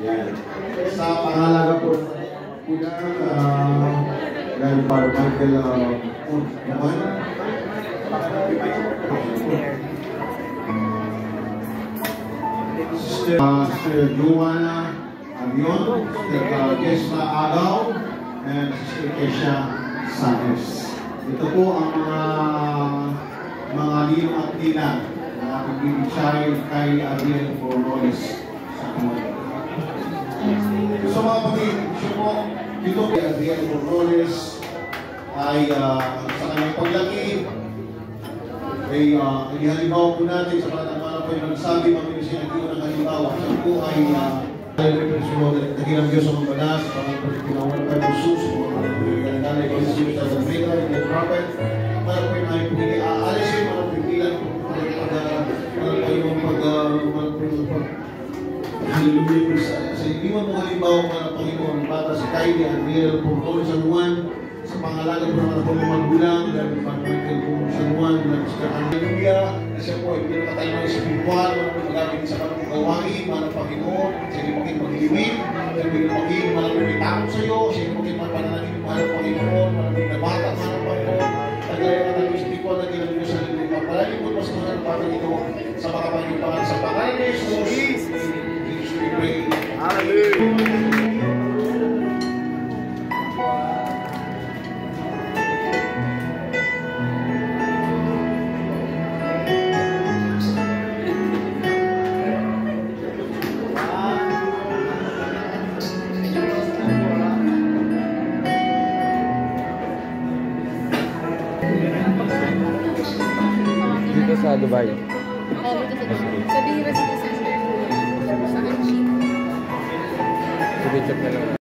Yan. Sa pangalaga po, dahil para Michael naman. Sister Joanna Avion, Sister Kesma Agaw, and Sister Kesha Sanchez. Ito po ang mga ninong at ninang na nagbibigay kay Ariel Formones sa Kamay. So mga pamilya, po, dito kay Ariel Formones ay sa kanyang paglaki ay inihalimbawa po natin sa panatamana po yung nagsabi mamili siya ng ng halimbawa. Siya po ay naginang Diyos ang mga sa pangalaman pinawan pa ng Jesus mga nanay ko si Jesus as a maker and a prophet para po yung ay pumili aalisin mga pipilan hallelujah sa iniwan mo halimbawa para Panginoon para si Kylie Ariel Formones San Juan sa pangalaga po ng mga magulang dahil pag-Michael po San Juan dahil sa hallelujah siya po ay pinakatay ng espiritual magamit sa kanong gawain mga Panginoon sa iyo maging magliwin sa iyo maging malaming takot sa iyo sa iyo maging mapanalangin mga Panginoon malaming nabata mga Panginoon tagayan ka ng espiritual na ginagawa niyo sa libre mapalagin mo mas mga Panginoon sa mga Panginoon sa pangalan ni Jesus we pray. Hallelujah. Dito sa Dubai. Oo, dito sa Dubai. Sabihin na dito sa Dubai. Sa Anchi. Sabihin na lang.